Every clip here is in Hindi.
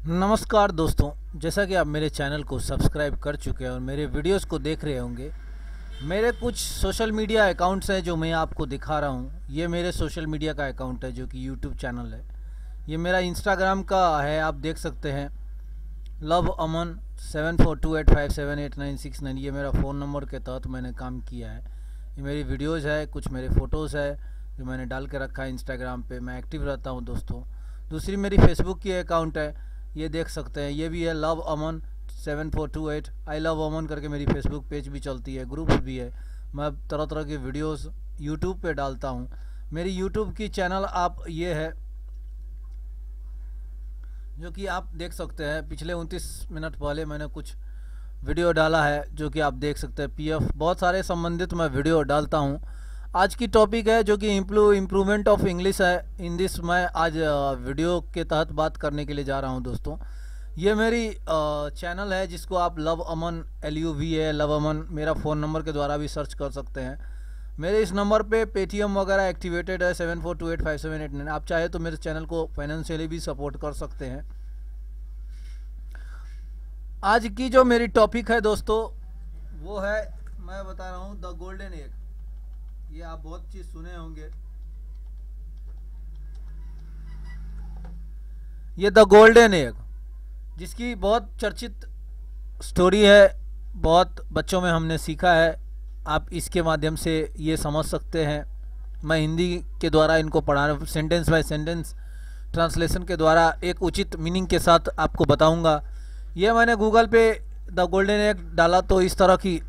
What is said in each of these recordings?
नमस्कार दोस्तों, जैसा कि आप मेरे चैनल को सब्सक्राइब कर चुके हैं और मेरे वीडियोस को देख रहे होंगे। मेरे कुछ सोशल मीडिया अकाउंट्स हैं जो मैं आपको दिखा रहा हूं। ये मेरे सोशल मीडिया का अकाउंट है जो कि यूट्यूब चैनल है। ये मेरा इंस्टाग्राम का है, आप देख सकते हैं लव अमन 7428578969। ये मेरा फ़ोन नंबर के तहत मैंने काम किया है। ये मेरी वीडियोज़ है, कुछ मेरे फ़ोटोज़ है जो मैंने डाल के रखा है इंस्टाग्राम पे। मैं एक्टिव रहता हूँ दोस्तों। दूसरी मेरी फेसबुक की अकाउंट है, ये देख सकते हैं, ये भी है लव अमन 7428 आई लव अमन करके मेरी फेसबुक पेज भी चलती है, ग्रुप भी है। मैं तरह तरह की वीडियोस यूट्यूब पे डालता हूँ। मेरी यूट्यूब की चैनल आप ये है जो कि आप देख सकते हैं। पिछले 29 मिनट पहले मैंने कुछ वीडियो डाला है जो कि आप देख सकते हैं। पीएफ बहुत सारे संबंधित मैं वीडियो डालता हूँ। आज की टॉपिक है जो कि इम्प्रूवमेंट ऑफ इंग्लिश है। इन दिस मैं आज वीडियो के तहत बात करने के लिए जा रहा हूं दोस्तों। ये मेरी चैनल है जिसको आप लव अमन LUVA लव अमन मेरा फ़ोन नंबर के द्वारा भी सर्च कर सकते हैं। मेरे इस नंबर पे पेटीएम वगैरह एक्टिवेटेड है 74285789। आप चाहे तो मेरे चैनल को फाइनेंशियली भी सपोर्ट कर सकते हैं। आज की जो मेरी टॉपिक है दोस्तों वो है, मैं बता रहा हूँ, द गोल्डन एग। ये आप बहुत चीज सुने होंगे। ये द गोल्डन एग जिसकी बहुत चर्चित स्टोरी है, बहुत बच्चों में हमने सीखा है। आप इसके माध्यम से ये समझ सकते हैं। मैं हिंदी के द्वारा इनको पढ़ा, सेंटेंस बाय सेंटेंस ट्रांसलेशन के द्वारा एक उचित मीनिंग के साथ आपको बताऊंगा। ये मैंने गूगल पे द गोल्डन एग डाला तो इस तरह की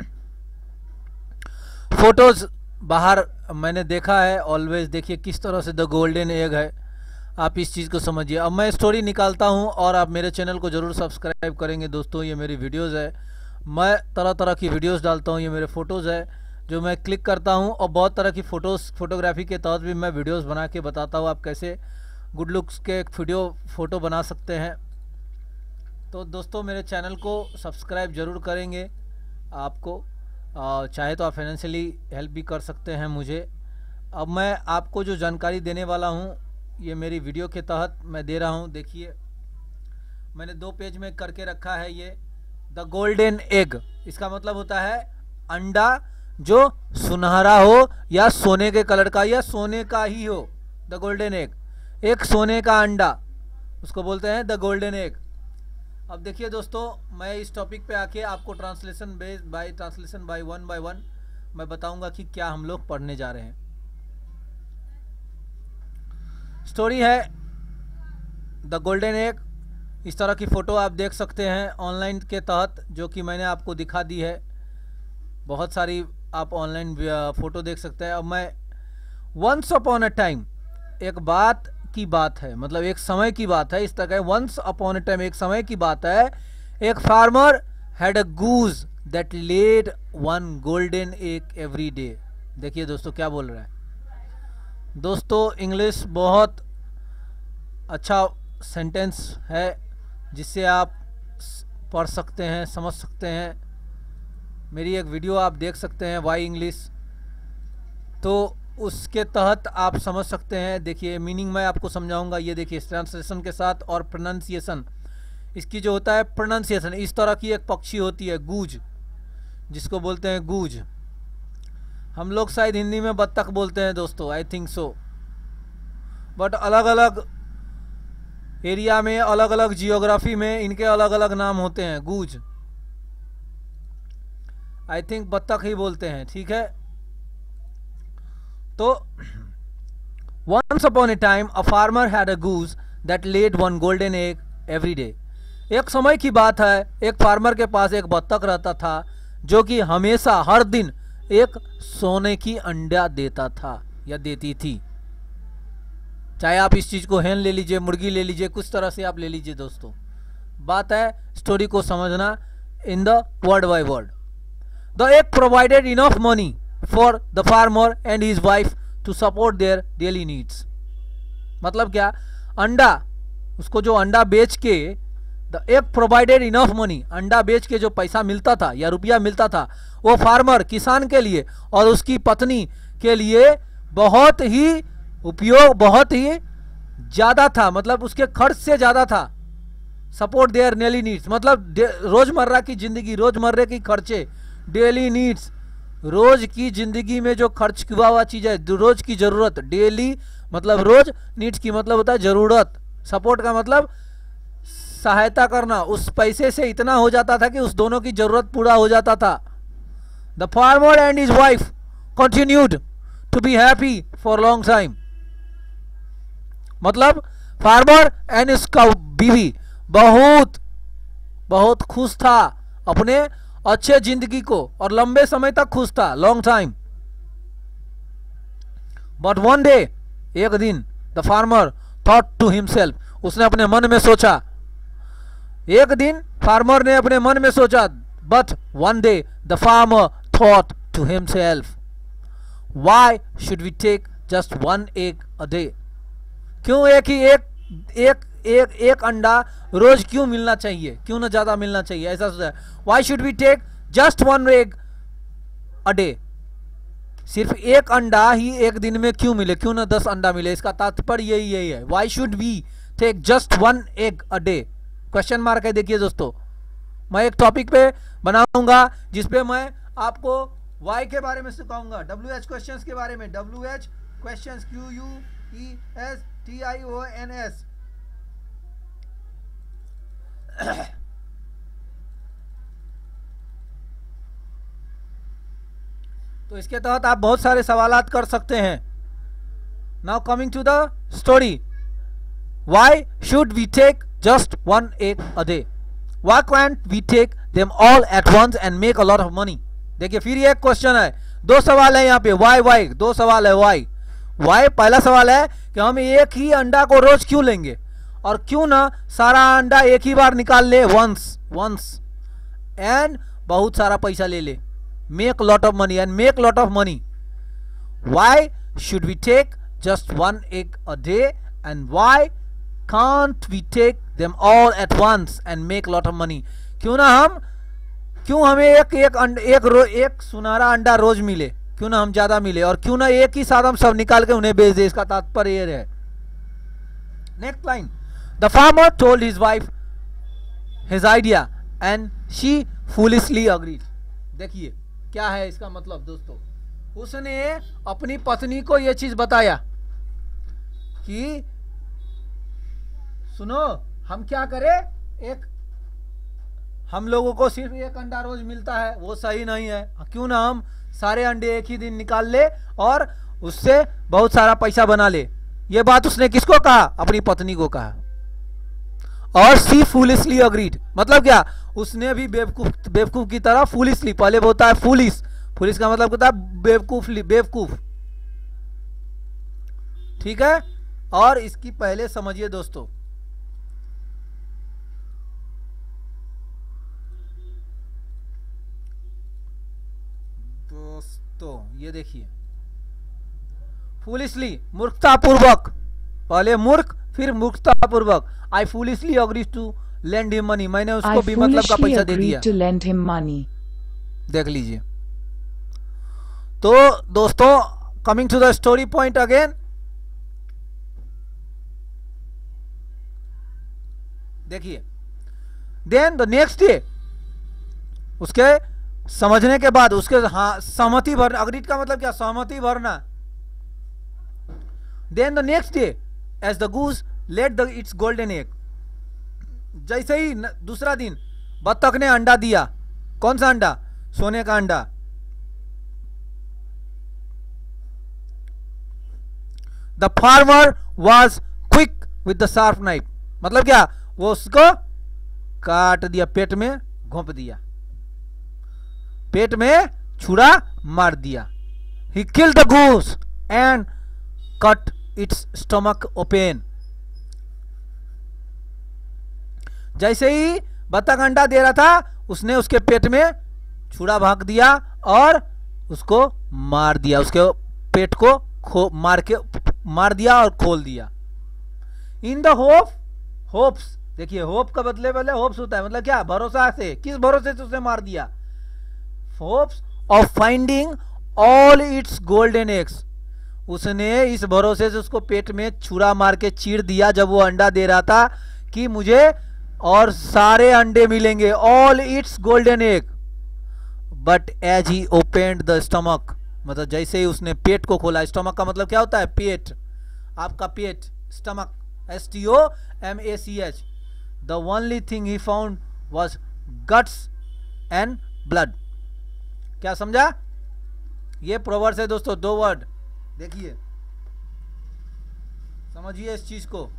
फोटोज़ बाहर मैंने देखा है। ऑलवेज देखिए किस तरह से द गोल्डन एग है, आप इस चीज़ को समझिए। अब मैं स्टोरी निकालता हूं और आप मेरे चैनल को ज़रूर सब्सक्राइब करेंगे दोस्तों। ये मेरी वीडियोज़ है, मैं तरह तरह की वीडियोज़ डालता हूं। ये मेरे फ़ोटोज़ है जो मैं क्लिक करता हूं और बहुत तरह की फोटोग्राफी के तहत भी मैं वीडियोज़ बना के बताता हूँ आप कैसे गुड लुक्स के फ़ोटो बना सकते हैं। तो दोस्तों मेरे चैनल को सब्सक्राइब ज़रूर करेंगे। आपको चाहे तो आप फाइनेंशियली हेल्प भी कर सकते हैं मुझे। अब मैं आपको जो जानकारी देने वाला हूं ये मेरी वीडियो के तहत मैं दे रहा हूं। देखिए मैंने 2 पेज में करके रखा है। ये द गोल्डन एग, इसका मतलब होता है अंडा जो सुनहरा हो या सोने के कलर का या सोने का ही हो। द गोल्डन एग, एक सोने का अंडा, उसको बोलते हैं द गोल्डन एग। अब देखिए दोस्तों, मैं इस टॉपिक पे आके आपको ट्रांसलेशन बाय वन मैं बताऊंगा कि क्या हम लोग पढ़ने जा रहे हैं। स्टोरी है द गोल्डन एग। इस तरह की फ़ोटो आप देख सकते हैं ऑनलाइन के तहत जो कि मैंने आपको दिखा दी है। बहुत सारी आप ऑनलाइन फ़ोटो देख सकते हैं। अब मैं वंस अपॉन अ टाइम, एक बात की बात है, मतलब एक समय की बात है। इस तरह वंस अपॉन अ टाइम, एक समय की बात है। एक farmer had a goose that laid 1 golden egg every day. देखिए दोस्तों क्या बोल रहा है। दोस्तों इंग्लिश बहुत अच्छा सेंटेंस है जिससे आप पढ़ सकते हैं, समझ सकते हैं। मेरी एक वीडियो आप देख सकते हैं वाई इंग्लिश, तो उसके तहत आप समझ सकते हैं। देखिए मीनिंग मैं आपको समझाऊंगा। ये देखिए ट्रांसलेशन के साथ और प्रोनाउंसिएशन, इसकी जो होता है प्रोनाउंसिएशन, इस तरह की एक पक्षी होती है गूज, जिसको बोलते हैं गूज। हम लोग शायद हिंदी में बत्तख बोलते हैं दोस्तों, आई थिंक सो, बट अलग अलग एरिया में, अलग अलग जियोग्राफी में इनके अलग अलग नाम होते हैं। गूज, आई थिंक बत्तख ही बोलते हैं, ठीक है। तो once upon a time a farmer had a goose that laid 1 golden egg every day। एक समय की बात है, एक फार्मर के पास एक बत्तख रहता था जो कि हमेशा हर दिन एक सोने की अंडा देता था या देती थी। चाहे आप इस चीज को hen ले लीजिए, मुर्गी ले लीजिए, कुछ तरह से आप ले लीजिए दोस्तों। बात है स्टोरी को समझना in the word by word. The egg provided enough money for the farmer and his wife to support their daily needs। मतलब क्या, अंडा, उसको जो अंडा बेच के, the egg provided enough money, अंडा बेच के जो पैसा मिलता था या रुपया मिलता था वो फार्मर, किसान के लिए और उसकी पत्नी के लिए बहुत ही उपयोग, बहुत ही ज़्यादा था, मतलब उसके खर्च से ज़्यादा था। सपोर्ट देयर डेली नीड्स, मतलब रोजमर्रा की जिंदगी, रोजमर्रा की खर्चे, डेली नीड्स, रोज की जिंदगी में जो खर्च हुआ हुआ चीज है, रोज की जरूरत, डेली मतलब रोज, नीड्स की मतलब होता है जरूरत, सपोर्ट का मतलब सहायता करना, उस पैसे से इतना हो जाता था कि उस दोनों की जरूरत पूरा हो जाता था। The farmer and his wife continued to be happy for long time, मतलब फार्मर एंड इसका बीवी बहुत बहुत खुश था अपने अच्छे जिंदगी को, और लंबे समय तक खुश था, long time. But one day, एक दिन, the farmer thought to himself, उसने अपने मन में सोचा, एक दिन फार्मर ने अपने मन में सोचा, but one day the farmer thought to himself, why should we take just one egg a day, क्यों एक अंडा रोज क्यों मिलना चाहिए, क्यों ना ज्यादा मिलना चाहिए, ऐसा सोचा। Why should we take just one egg a day, सिर्फ एक अंडा ही एक दिन में क्यों मिले, क्यों ना 10 अंडा मिले, इसका तात्पर्य यही है। Why should we take just one egg a day, question mark है। देखिए दोस्तों, मैं एक टॉपिक पे बनाऊंगा जिसपे मैं आपको वाई के बारे में सिखाऊंगा, WH क्वेश्चंस के बारे में, WH क्वेश्चंस, QUESTIONS। तो इसके तहत आप बहुत सारे सवालात कर सकते हैं। Now coming to the story, why should we take just one egg a day, why can't we take them all at once and make a lot of money. देखिए फिर ये एक क्वेश्चन है, दो सवाल है यहाँ पे, वाई दो सवाल है। वाई पहला सवाल है कि हम एक ही अंडा को रोज क्यों लेंगे, और क्यों ना सारा अंडा एक ही बार निकाल ले, वंस एंड बहुत सारा पैसा ले ले, make lot of money and make lot of money. Why should we take just one egg a day and why can't we take them all at once and make lot of money, क्यों हमें एक सुनहरा अंडा रोज मिले, क्यों ना हम ज्यादा मिले, और क्यों ना एक ही साथ हम सब निकाल के उन्हें बेच दे, इसका तात्पर्य ये है। Next line, the farmer told his wife his idea and she foolishly agreed. देखिए क्या है इसका मतलब दोस्तों, उसने अपनी पत्नी को यह चीज बताया कि सुनो, हम क्या करें, हम लोगों को सिर्फ एक अंडा रोज मिलता है, वो सही नहीं है, क्यों ना हम सारे अंडे एक ही दिन निकाल ले और उससे बहुत सारा पैसा बना ले। ये बात उसने किसको कहा, अपनी पत्नी को कहा, और सी फूलिशली अग्रीड, मतलब क्या, उसने भी बेवकूफ की तरह, फूलिशली पहले होता है फूलिश का मतलब होता है बेवकूफ, ठीक है। और इसकी पहले समझिए दोस्तों, ये देखिए, फूलिशली मूर्खतापूर्वक, पहले मूर्ख फिर मूर्खतापूर्वक, I foolishly agreed to lend him money, मैंने उसको भी मतलब का पैसा दे दिया, to lend him money. देख लीजिए। तो दोस्तों, coming to the story point again, देखिए, देन द नेक्स्ट डे, उसके समझने के बाद, उसके हाँ सहमति भरना, अग्रीड का मतलब क्या, सहमति भरना। Then the next day as the goose laid the its golden egg, जैसे ही दूसरा दिन बत्तख ने अंडा दिया, कौन सा अंडा, सोने का अंडा। The farmer was quick with the sharp knife, मतलब क्या, वो उसको काट दिया, पेट में घोंप दिया, पेट में छुरा मार दिया। He killed the goose and cut its stomach open, जैसे ही बत्तख अंडा दे रहा था, उसने उसके पेट में छुरा भाग दिया और उसको मार दिया, उसके पेट को मार दिया और खोल दिया। इन द होप्स, देखिए होप का बदले पहले होप्स होता है, मतलब क्या, भरोसा से, किस भरोसे से उसे मार दिया, hopes of finding all its golden eggs, उसने इस भरोसे से उसको पेट में छुरा मार के चीर दिया जब वो अंडा दे रहा था कि मुझे और सारे अंडे मिलेंगे, all its golden egg, but as he opened the stomach, मतलब जैसे ही उसने पेट को खोला, स्टमक का मतलब क्या होता है, पेट, आपका पेट, stomach, STOMACH, the only thing he found was guts and blood. क्या समझा? ये प्रोवर्ब्स है दोस्तों, 2 वर्ड, देखिए समझिए इस चीज को।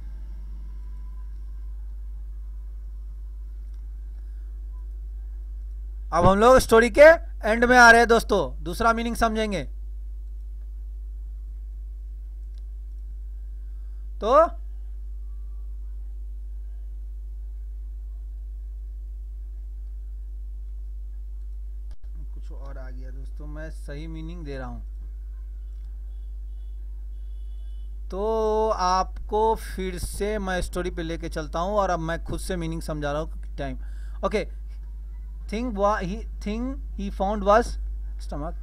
अब हम लोग स्टोरी के एंड में आ रहे हैं दोस्तों, दूसरा मीनिंग समझेंगे। तो कुछ और आ गया दोस्तों, मैं सही मीनिंग दे रहा हूं। तो आपको फिर से मैं स्टोरी पे लेके चलता हूं और अब मैं खुद से मीनिंग समझा रहा हूं time. Okay, thing he found was stomach,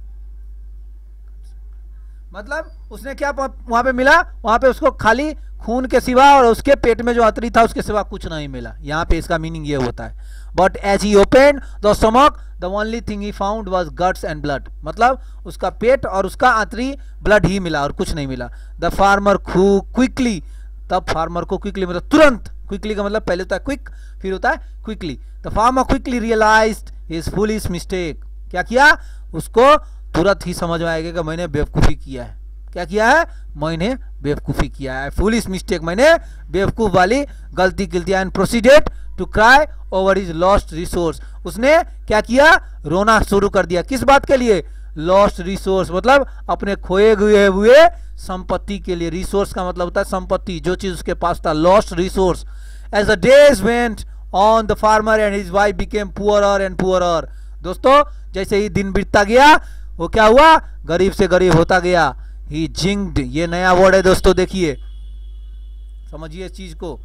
मतलब उसने क्या वहां पे मिला, वहां पे उसको खाली खून के सिवा और उसके पेट में जो आंतरी था उसके सिवा कुछ नहीं मिला। यहां पे इसका मीनिंग ये होता है, but as he opened the stomach the only thing he found was guts and blood, मतलब उसका पेट और उसका आंतरी ब्लड ही मिला और कुछ नहीं मिला। द फार्मर क्विकली, तब फार्मर को क्विकली मतलब तुरंत, क्विकली का मतलब पहले होता है क्विक, फिर होता है quickly. The farmer quickly realised his foolish mistake, क्या किया, उसको तुरंत ही समझ में आएगा कि मैंने बेवकूफ़ी किया है। क्या किया है, मैंने बेवकूफ़ी किया है, फूलिश मिस्टेक, मैंने बेवकूफ़ वाली गलती की थी। And proceeded to cry over his lost resource, उसने क्या किया, रोना शुरू कर दिया, किस बात के लिए, लॉस्ट रिसोर्स, मतलब अपने खोए हुए संपत्ति के लिए। रिसोर्स का मतलब होता है संपत्ति, जो चीज उसके पास था, lost resource. As the days went on the farmer and his wife became poorer and poorer, दोस्तों जैसे ही दिन बीतता गया वो क्या हुआ, गरीब से गरीब होता गया। ही जिंक्ड, ये नया वर्ड है दोस्तों, देखिए समझिए इस चीज को।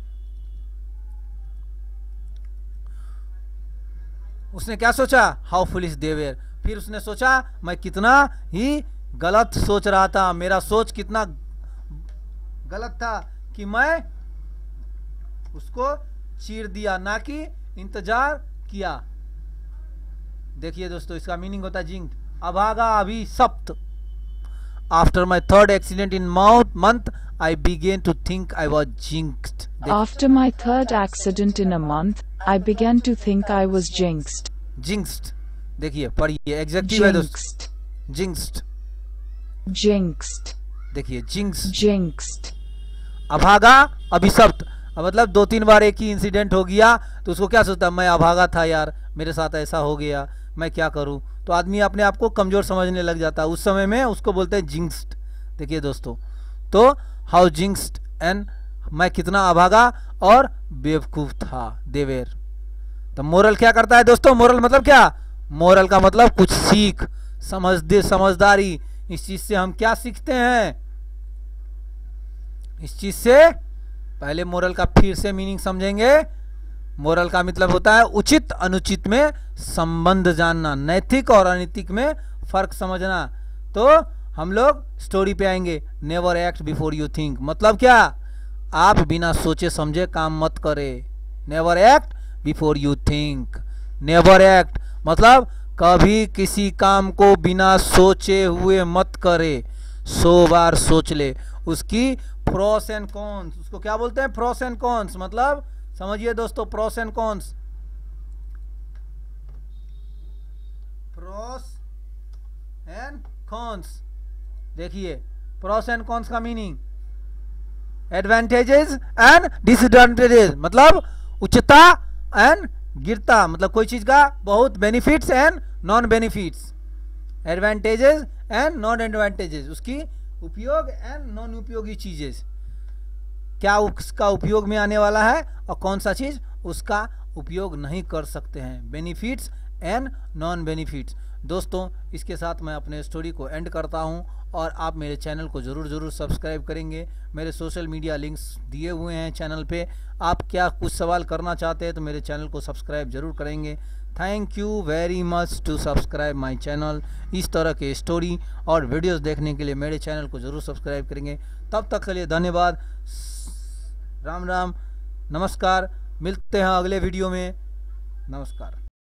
उसने क्या सोचा, हाउ फुलिश दे वेर, फिर उसने सोचा मैं कितना ही गलत सोच रहा था, मेरा सोच कितना गलत था कि मैं उसको चीर दिया, ना कि इंतजार किया। देखिए दोस्तों, इसका मीनिंग होता है जिंक्ड, अभागा, अभिशप्त। After my third accident in month I began to think I was jinxed. After my third accident in a month, I began to think I was jinxed. Jinxed, देखिए पढ़िए, एग्जेक्टिव है दोस्त, jinxed, jinxed, देखिए jinxed, jinxed, अभागा, अभिशप्त, मतलब 2-3 बार एक ही इंसिडेंट हो गया तो उसको क्या सोचता, मैं अभागा था यार, मेरे साथ ऐसा हो गया, मैं क्या करूं। तो आदमी अपने आप को कमजोर समझने लग जाता है, उस समय में उसको बोलते हैं जिंक्स्ड। देखिए दोस्तों, तो हाउ जिंक्स्ड एंड, मैं कितना अभागा और बेवकूफ था, देवेर। तो मोरल क्या करता है दोस्तों, मोरल मतलब क्या, मोरल का मतलब कुछ सीख, समझदारी। इस चीज से हम क्या सीखते हैं, इस चीज से पहले मोरल का फिर से मीनिंग समझेंगे। मोरल का मतलब होता है उचित अनुचित में संबंध जानना, नैतिक और अनैतिक में फर्क समझना। तो हम लोग स्टोरी पे आएंगे, never act before you think, मतलब क्या, आप बिना सोचे समझे काम मत करें। Never act before you think, never act मतलब कभी किसी काम को बिना सोचे हुए मत करे, 100 बार सोच ले। उसकी प्रोस एंड कॉन्स, उसको क्या बोलते हैं, प्रोस एंड कॉन्स, मतलब समझिए दोस्तों, pros and cons, pros and cons. देखिए प्रोस एंड कॉन्स का मीनिंग, एडवांटेजेस एंड डिसएडवांटेजेस, मतलब उच्चता एंड गिरता, मतलब कोई चीज का बहुत benefits and non benefits, advantages and non advantages, उसकी उपयोग एंड नॉन उपयोगी चीजें, क्या उसका उपयोग में आने वाला है और कौन सा चीज उसका उपयोग नहीं कर सकते हैं, बेनिफिट्स एंड नॉन बेनिफिट्स। दोस्तों इसके साथ मैं अपने स्टोरी को एंड करता हूं और आप मेरे चैनल को ज़रूर सब्सक्राइब करेंगे। मेरे सोशल मीडिया लिंक्स दिए हुए हैं चैनल पे, आप क्या कुछ सवाल करना चाहते हैं तो मेरे चैनल को सब्सक्राइब जरूर करेंगे। Thank you very much to subscribe my channel. इस तरह के स्टोरी और वीडियोस देखने के लिए मेरे चैनल को ज़रूर सब्सक्राइब करेंगे। तब तक के लिए धन्यवाद, राम राम, नमस्कार, मिलते हैं अगले वीडियो में। नमस्कार।